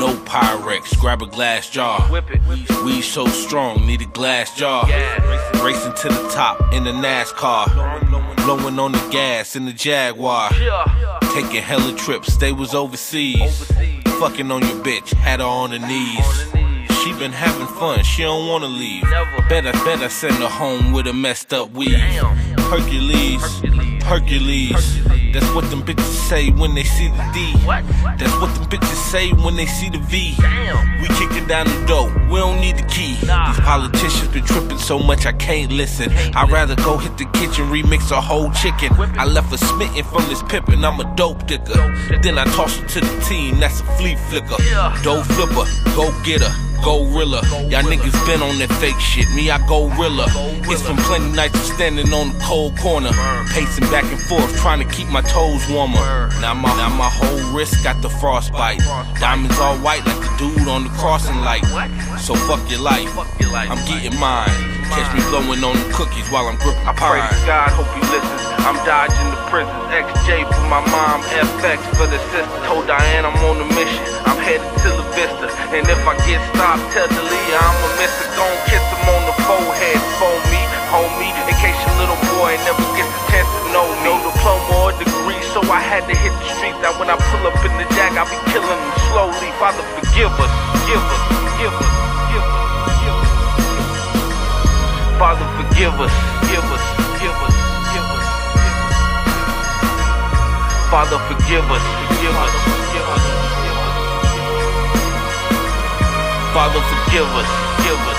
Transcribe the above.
no Pyrex, grab a glass jar. Whip it. We so strong, need a glass jar. Racing to the top in the NASCAR. Blowing on the gas in the Jaguar. Taking hella trips, they was overseas. Fucking on your bitch, had her on her knees. She been having fun, she don't wanna leave. Better send her home with a messed up weave. Hercules. That's what them bitches say when they see the D. That's what them bitches say when they see the V. We kicking down the door, we don't need the key. These politicians been tripping so much I can't listen. I'd rather go hit the kitchen, remix a whole chicken. I left her smitten from this pimpin', I'm a dope dicker. Then I toss her to the team, that's a flea flicker. Dope flipper, go get her. Gorilla, y'all niggas been on that fake shit, me I gorilla. It's been plenty nights of standing on the cold corner, pacing back and forth, trying to keep my toes warmer. Now my whole wrist got the frostbite. Diamonds all white like the dude on the crossing light. So fuck your life, I'm getting mine. Catch me blowing on the cookies while I'm gripping pine. I pray to God, hope he listens. I'm dodging the prisons. XJ for my mom, FX for the sister. Told Diane I'm on a mission, I'm headed to La Vista. And if I get stopped, tell Delia I'ma miss her. Gon' kiss him on the forehead for me, homie. In case your little boy never gets a chance to know me. No diploma or degree, so I had to hit the streets. Now when I pull up in the Jag, I be killing them slowly. Father, forgive us, give us, give us, give us, give us. Father, forgive us, give us, give us, give us, give us. Father, forgive us, forgive us, forgive us. Father, forgive us, give us.